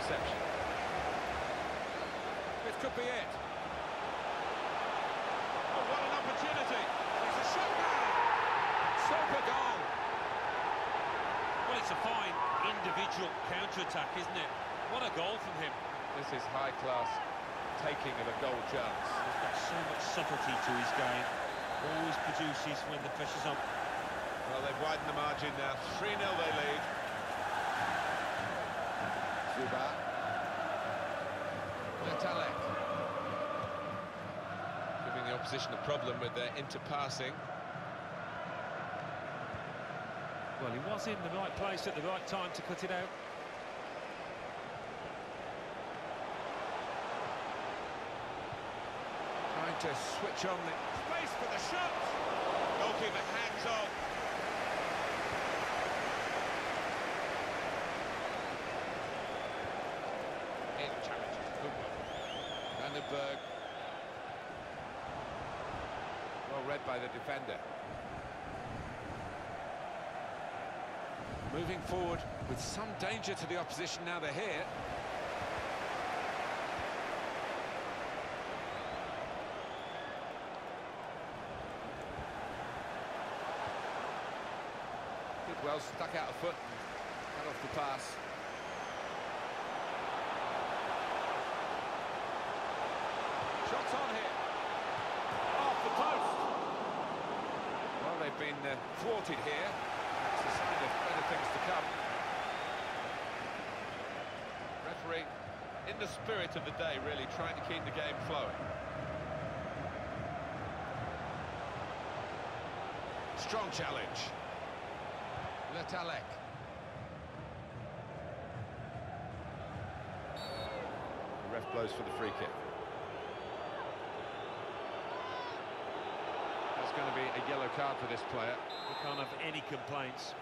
interception. This could be it. Oh, what an opportunity. It's a shot now. Super goal. Well, it's a fine individual counter-attack, isn't it? What a goal from him. This is high-class taking of a goal chance. He's got so much subtlety to his game. Always produces when the pressure's on. Well, they've widened the margin now. 3-0 they lead. Zuba. Hattrick. Giving the opposition a problem with their interpassing. Well, he was in the right place at the right time to cut it out. Trying to switch on the space for the shot. Goalkeeper hangs on. In challenges, good one. Vandenberg. Well read by the defender. Moving forward with some danger to the opposition now they're here. Well, stuck out a foot and cut off the pass. Shots on here. Off the post. Well, they've been thwarted here. That's a sign of better things to come. Referee, in the spirit of the day, really trying to keep the game flowing. Strong challenge. Hattrick. The ref blows for the free kick. That's going to be a yellow card for this player. We can't have any complaints.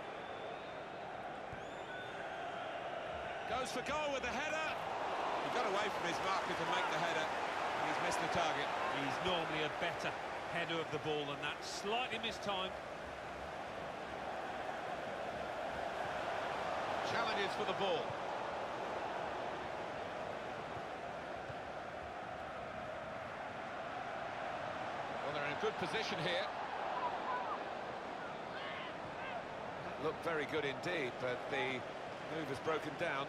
Goes for goal with the header. He got away from his marker to make the header. He's missed the target. He's normally a better header of the ball than that. Slightly mistimed. Challenges for the ball. Well, they're in a good position here. That looked very good indeed, but the move has broken down.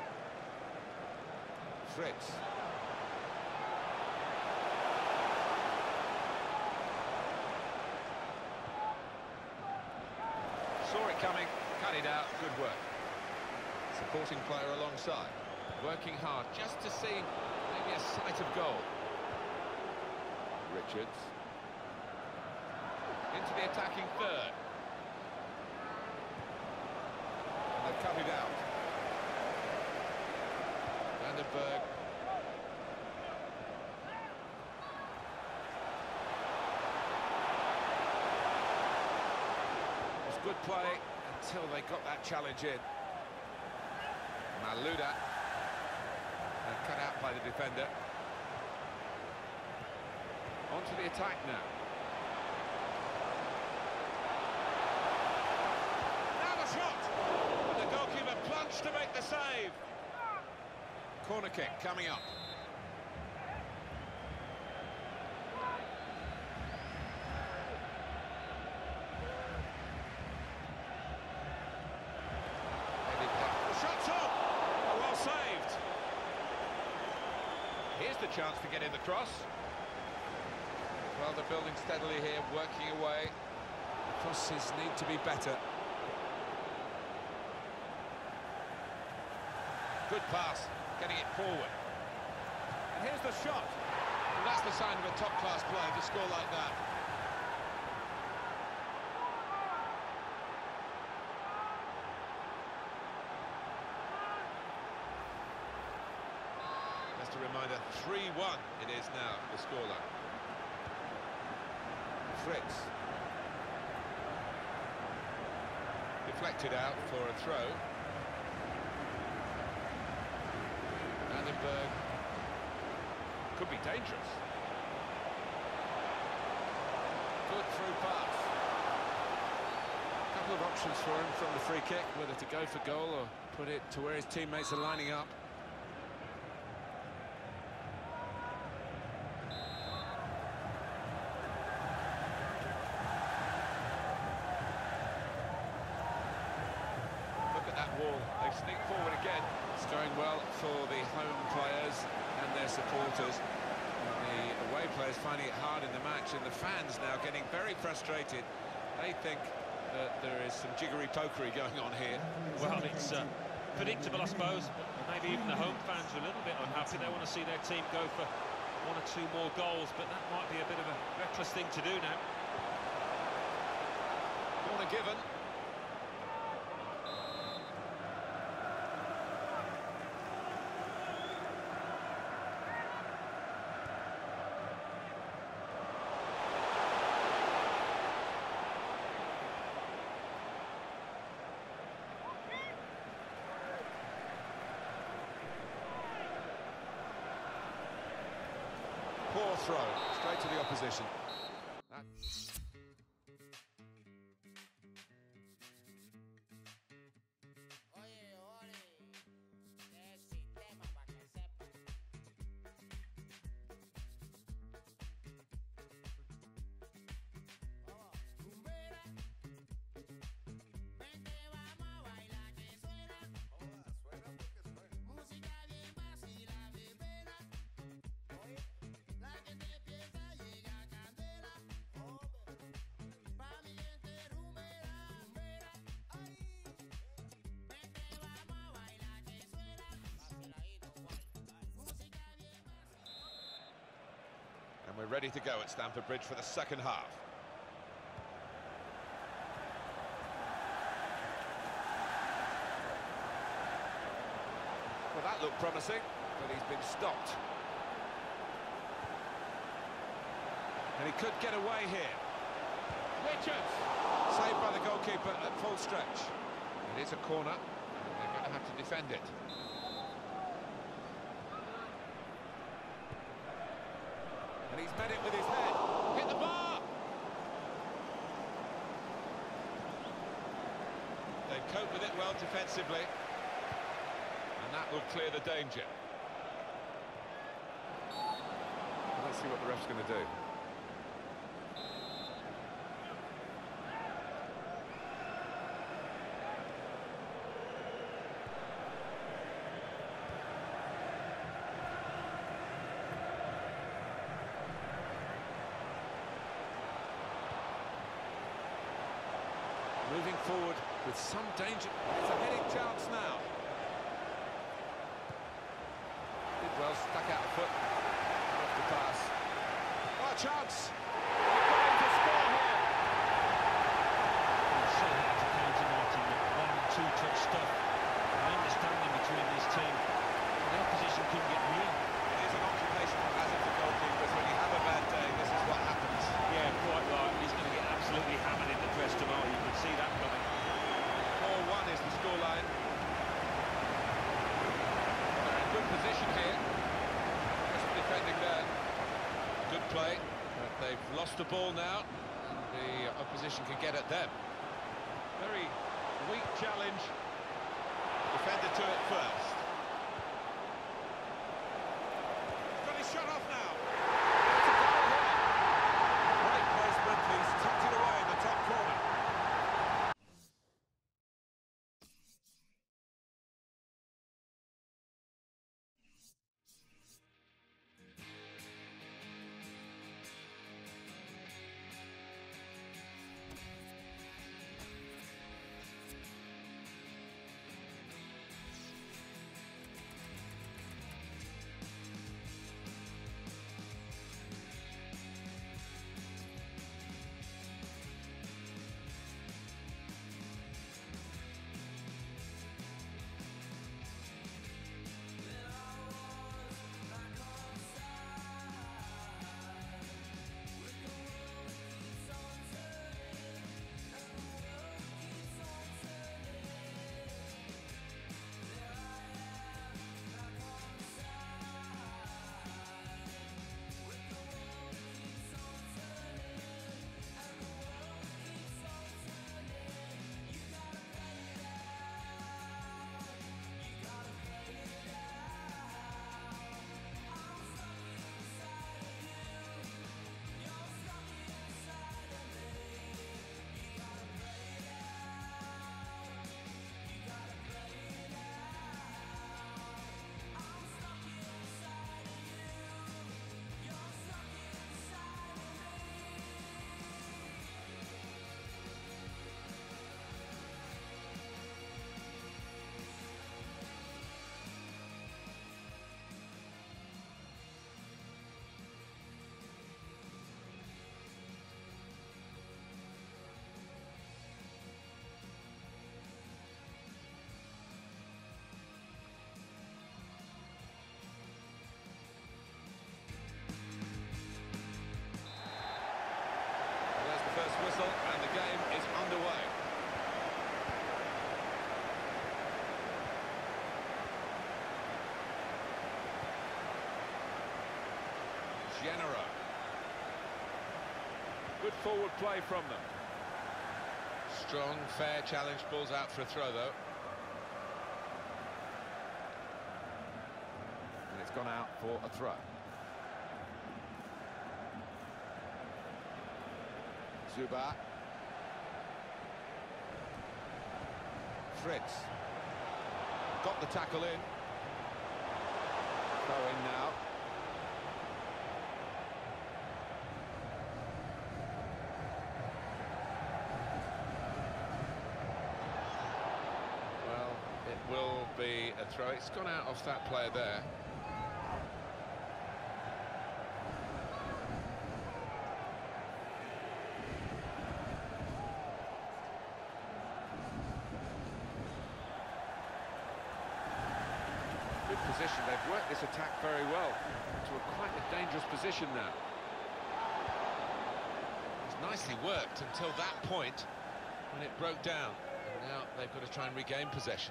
Fritz. Saw it coming, cut it out, good work. Supporting player alongside, working hard just to see maybe a sight of goal. Richards into the attacking third. And they've cut it out. Vandenberg. It was good play until they got that challenge in. Maluda, cut out by the defender. On to the attack now. Now the shot! And the goalkeeper plunged to make the save. Corner kick coming up. The shot's up! Oh, well saved. Here's the chance to get in the cross. Well, they're building steadily here, working away. The crosses need to be better. Good pass, getting it forward. And here's the shot. And that's the sign of a top-class player to score like that. Just a reminder, 3-1 it is now, the scoreline. Fritz. Deflected out for a throw. Vandenberg. Could be dangerous. Good through pass. A couple of options for him from the free kick, whether to go for goal or put it to where his teammates are lining up. for the home players and their supporters. The away players finding it hard in the match, and the fans now getting very frustrated. They think that there is some jiggery-pokery going on here. Well, it's predictable, I suppose, but maybe even the home fans are a little bit unhappy. They want to see their team go for 1 or 2 more goals, but that might be a bit of a reckless thing to do now. Corner given. Poor throw, straight to the opposition. And we're ready to go at Stamford Bridge for the second half. Well, that looked promising, but he's been stopped. And he could get away here. Richards! Saved by the goalkeeper at full stretch. It is a corner, and they're going to have to defend it. And he's met it with his head. Hit the bar! They've coped with it well defensively. And that will clear the danger. Let's see what the ref's going to do. Moving forward with some danger. It's a heading chance now. Did well, stuck out the foot. Off the pass. Oh, a chance! They're going to score here. It's so hard to counter, Martin, that 1-2 touch stuff. The understanding between this team. The opposition couldn't get near. It is an occupational hazard for goalkeepers. When you have a bad day, this is what happens. Yeah, quite right. He's going to get absolutely hammered in the press tomorrow. You can see that coming. 4-1 is the scoreline. They're in good position here. Just defending there. Good play. But they've lost the ball now. And the opposition can get at them. Very weak challenge. Defender to it first. He's got his shot off now. That's a goal here. Great placement. He's tucked it away in the top corner. Genero. Good forward play from them. Strong, fair challenge, balls out for a throw, though. And it's gone out for a throw. Zuba. Fritz. Got the tackle in. Throw in now. Well, it will be a throw. It's gone out off that player there. Position. They've worked this attack very well to quite a dangerous position now. It's nicely worked until that point when it broke down. And now they've got to try and regain possession.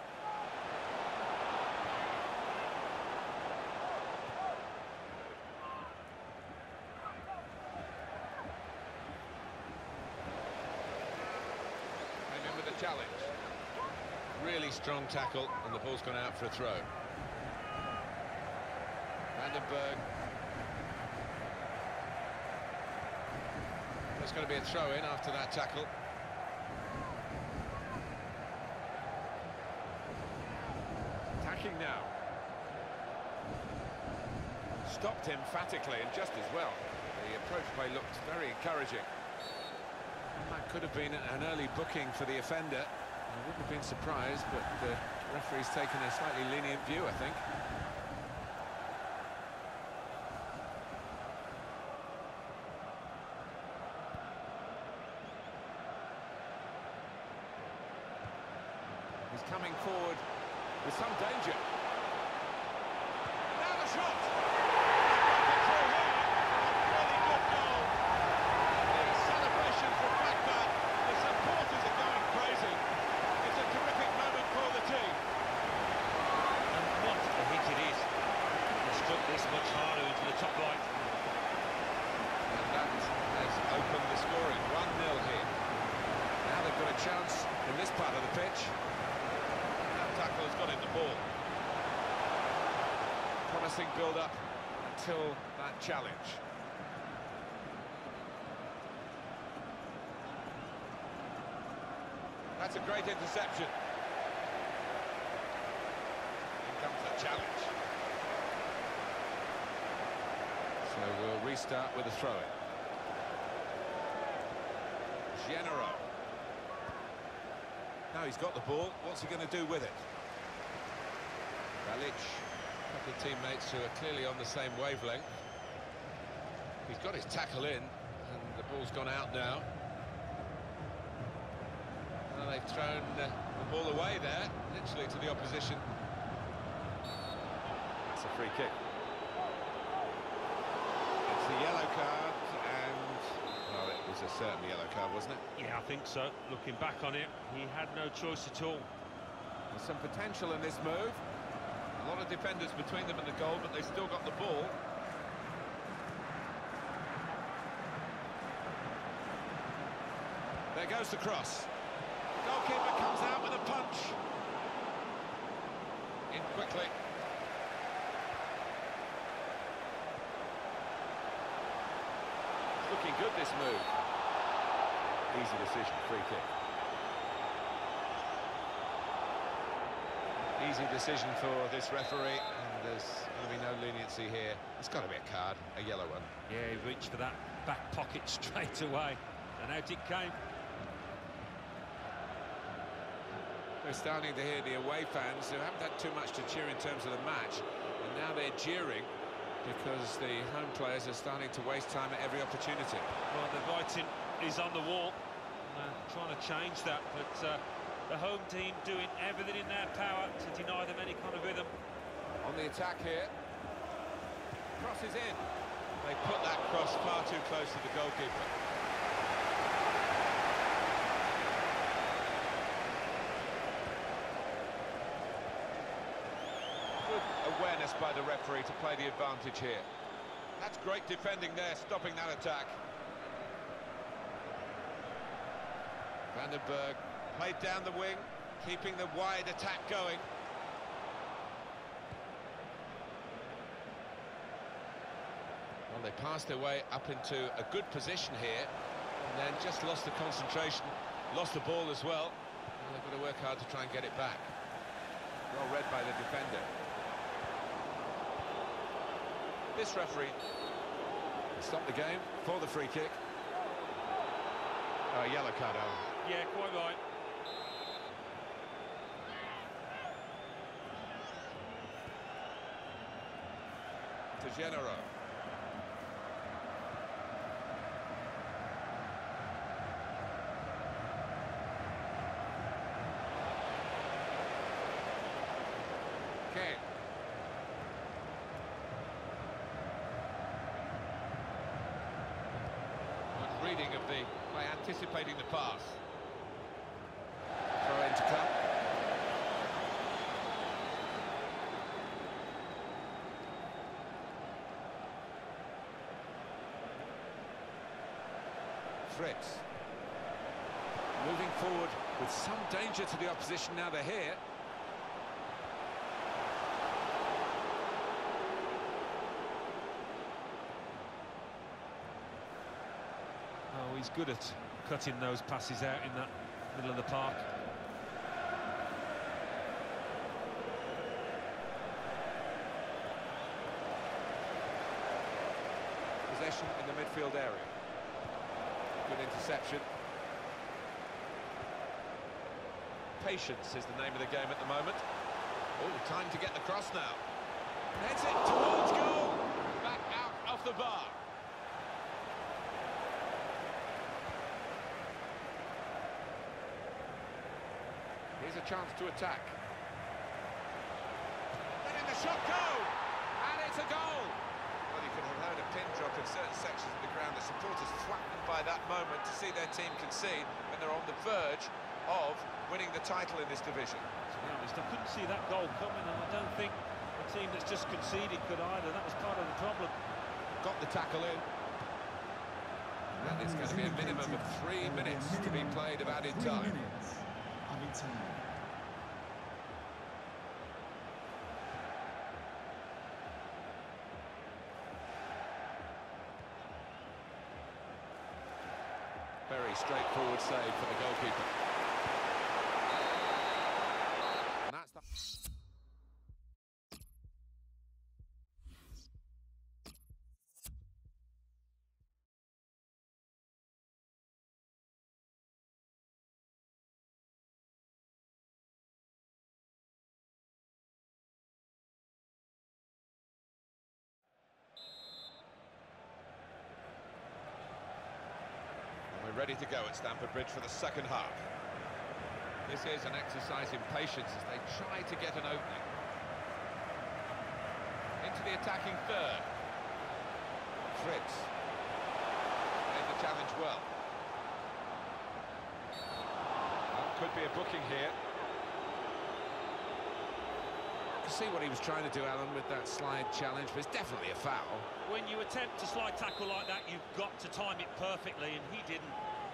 Came in with a challenge. Really strong tackle, and the ball's gone out for a throw. Vandenberg. There's going to be a throw-in after that tackle. Attacking now. Stopped emphatically and just as well. The approach play looked very encouraging. That could have been an early booking for the offender. I wouldn't have been surprised, but the referee's taken a slightly lenient view, I think. He's coming forward with some danger. Now the shot! Really good goal. The celebration from Drogba. The supporters are going crazy. It's a terrific moment for the team. And what a hit it is. They struck this much harder into the top right. And that has opened the scoring. 1-0 here. Now they've got a chance in this part of the pitch. Tackle has got in the ball. Promising build-up until that challenge. That's a great interception. Here comes the challenge. So we'll restart with a throw-in. Genero. Now he's got the ball, what's he going to do with it? Balic, a couple of teammates who are clearly on the same wavelength. He's got his tackle in, and the ball's gone out now. Well, they've thrown the ball away there, literally to the opposition. That's a free kick. It's a yellow card, and well, it was a certain yellow card, wasn't it? Yeah, I think so. Looking back on it, he had no choice at all. There's some potential in this move. A lot of defenders between them and the goal, but they've still got the ball. There goes the cross. Goalkeeper comes out with a punch. In quickly. It's looking good, this move. Easy decision, free kick. Easy decision for this referee, and there's going to be no leniency here. It's got to be a card, a yellow one. Yeah, he reached for that back pocket straight away, and out it came. We're starting to hear the away fans who haven't had too much to cheer in terms of the match, and now they're jeering because the home players are starting to waste time at every opportunity. Well, the writing is on the wall, trying to change that, but the home team doing everything in their power to deny them any kind of rhythm. On the attack here. Crosses in. They put that cross far too close to the goalkeeper. Good awareness by the referee to play the advantage here. That's great defending there, stopping that attack. Vandenberg played down the wing, keeping the wide attack going. Well, they passed their way up into a good position here, and then just lost the concentration, lost the ball as well. And they've got to work hard to try and get it back. Well read by the defender. This referee stopped the game for the free kick. Oh, yellow card, Owen. Yeah, quite right. To Genero. Okay. Good reading of the, by anticipating the pass. Throw in to come. Fritz. Moving forward with some danger to the opposition now they're here. Oh, he's good at cutting those passes out in that middle of the park. Possession in the midfield area. Good interception. Patience is the name of the game at the moment. Oh, time to get the cross now. Heads it towards goal. Back out off the bar. Here's a chance to attack. Letting the shot go. And it's a goal. Well, you could have heard a pin drop in certain sections of the ground. The supporters flattened by that moment to see their team concede when they're on the verge of winning the title in this division. To be honest, I couldn't see that goal coming, and I don't think the team that's just conceded could either. That was part of the problem. Got the tackle in. And it's going to be a minimum of 3 minutes to be played of added time. Very straightforward save for the goalkeeper. And that's the... We're ready to go at Stamford Bridge for the second half. This is an exercise in patience as they try to get an opening. Into the attacking third. Fritz. Made the challenge well. Could be a booking here. You can see what he was trying to do, Alan, with that slide challenge, but it's definitely a foul. When you attempt a slide tackle like that, you've got to time it perfectly, and he didn't.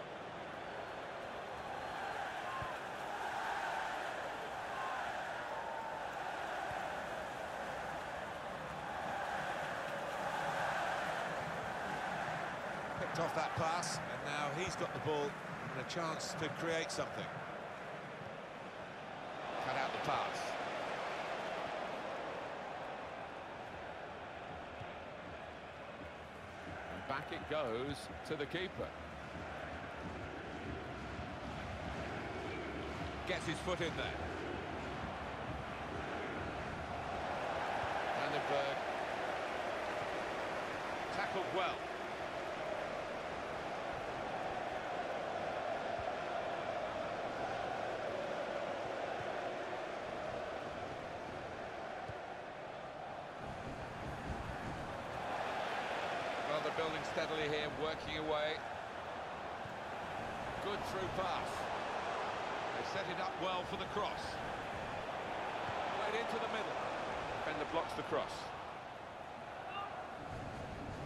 Picked off that pass, and now he's got the ball and a chance to create something. Cut out the pass. And back it goes to the keeper. Gets his foot in there. Vandenberg. Tackled well. Well, they're building steadily here, working away. Good through pass. They set it up well for the cross. Played into the middle. Defender blocks the cross.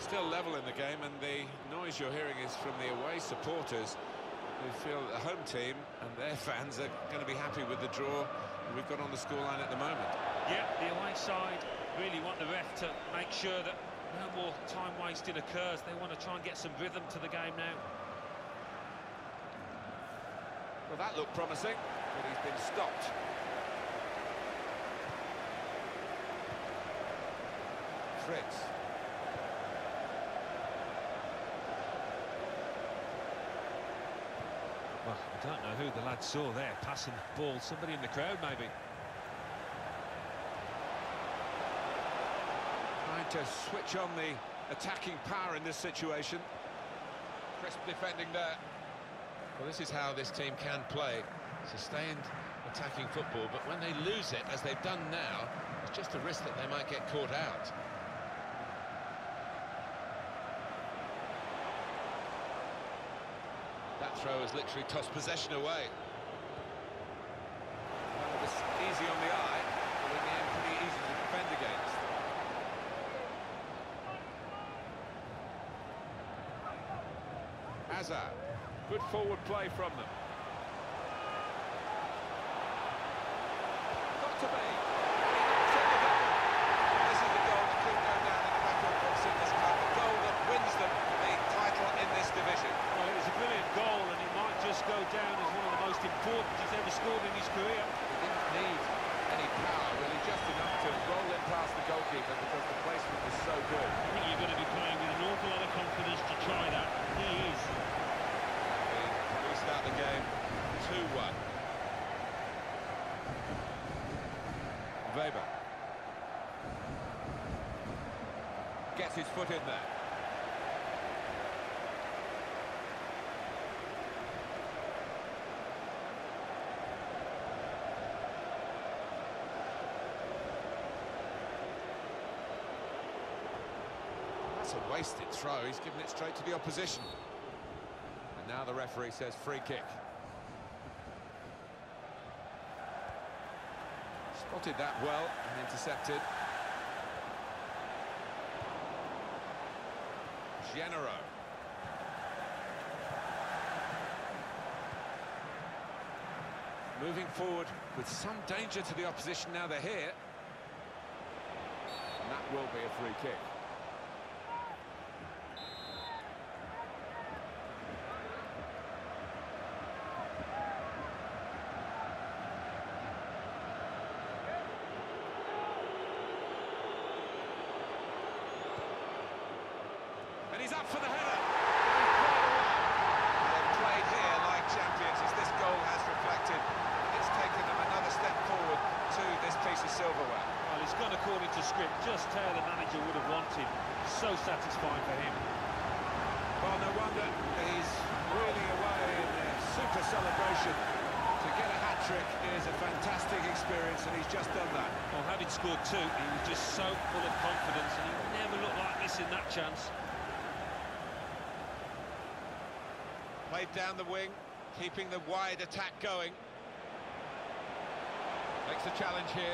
still level in the game, and the noise you're hearing is from the away supporters who feel that the home team and their fans are going to be happy with the draw we've got on the scoreline at the moment. Yeah, the away side really want the ref to make sure that no more time wasting occurs. They want to try and get some rhythm to the game now. Well, that looked promising, but he's been stopped. Fritz. Well, I don't know who the lad saw there, passing the ball. Somebody in the crowd, maybe. Trying to switch on the attacking power in this situation. Crisp defending there. Well, this is how this team can play. Sustained attacking football, but when they lose it, as they've done now, it's just a risk that they might get caught out. That throw has literally tossed possession away. Well, it was easy on the eye, but in the end pretty easy to defend against. Hazard, good forward play from them. Got to be. This is the goal that could go down in the record books in this club. The goal that wins them the title in this division. Well, it was a brilliant goal, and it might just go down as one of the most important he's ever scored in his career. He didn't need any power, really, just enough to roll it past the goalkeeper because the placement was so good. I think you're going to be playing with an awful lot of confidence to try that. He is. We start the game 2-1. Weber gets his foot in there. That's a wasted throw. He's given it straight to the opposition. And now the referee says free kick. Spotted that well and intercepted. Genero. Moving forward with some danger to the opposition now they're here. And that will be a free kick. And he's up for the header. They've played here like champions, as this goal has reflected. It's taken them another step forward to this piece of silverware. Well, he's gone according to script, just how the manager would have wanted. So satisfying for him. Well, no wonder he's really away in a super celebration. To get a hat-trick is a fantastic experience, and he's just done that. Well, having scored two, he was just so full of confidence, and he never looked like this in that chance. Played down the wing, keeping the wide attack going. Makes a challenge here.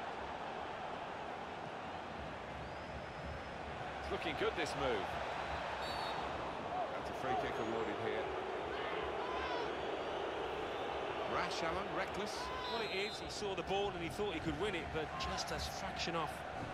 It's looking good, this move. That's a free kick awarded here. Rash, Alan, reckless. Well, it is. He saw the ball and he thought he could win it, but just a fraction off.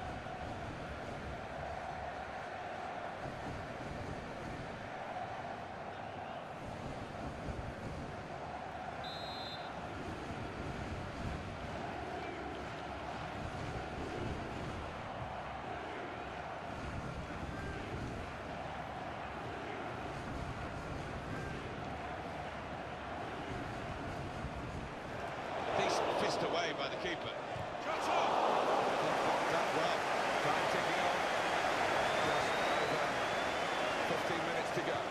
Fist away by the keeper. Shot off! Blocked up well. Time ticking on. Just over 15 minutes to go.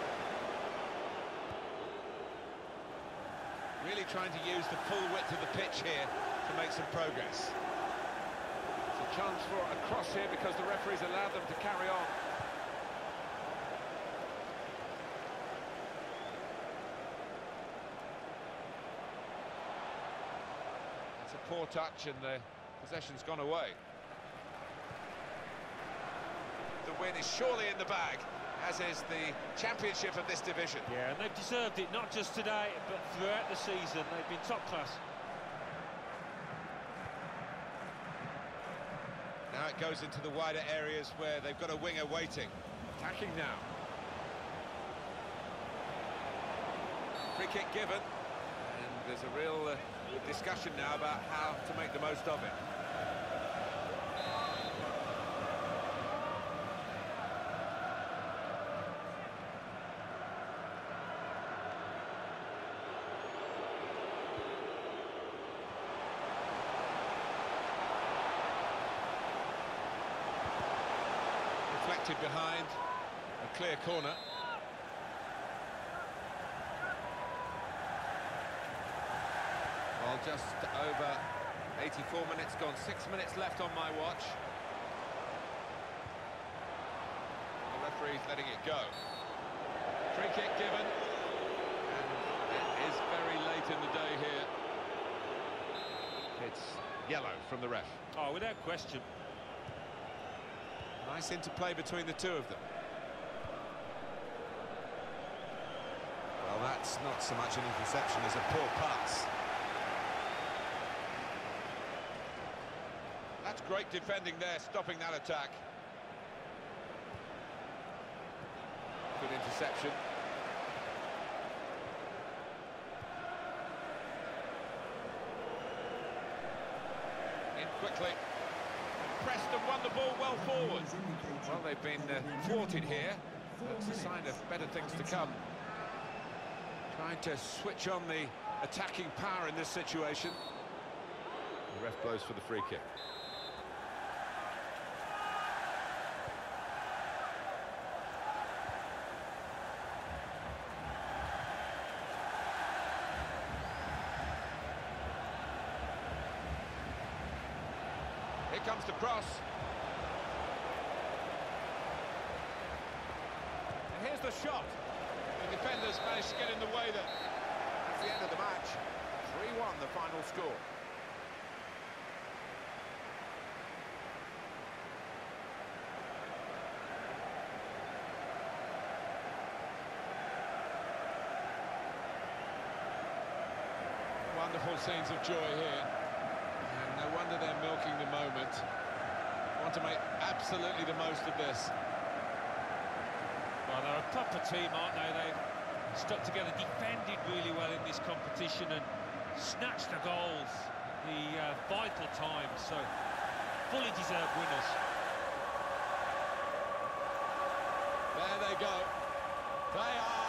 Really trying to use the full width of the pitch here to make some progress. It's a chance for a cross here because the referees allowed them to carry on. Poor touch and the possession's gone away. the win is surely in the bag, as is the championship of this division. Yeah, and they've deserved it, not just today, but throughout the season. They've been top class. Now it goes into the wider areas where they've got a winger waiting. Attacking now. Free kick given. And there's a real discussion now about how to make the most of it. Deflected behind, a clear corner. Well, just over 84 minutes gone, 6 minutes left on my watch. The referee's letting it go. Free kick given, and it is very late in the day here. It's yellow from the ref. Oh, without question. Nice interplay between the two of them. Well, that's not so much an interception as a poor pass. That's great defending there, stopping that attack. Good interception. In quickly. Pressed and won the ball well forward. Well, they've been thwarted here. That's a sign of better things to come. Trying to switch on the attacking power in this situation. The ref blows for the free kick. Here comes the cross. And here's the shot. The defenders managed to get in the way there. That's the end of the match. 3-1 the final score. Wonderful scenes of joy here. And no wonder they're milking the moment. Want to make absolutely the most of this. Well, they're a proper team, aren't they? They've stuck together, defended really well in this competition and snatched the goals, the vital times, so fully deserved winners. There they go. They are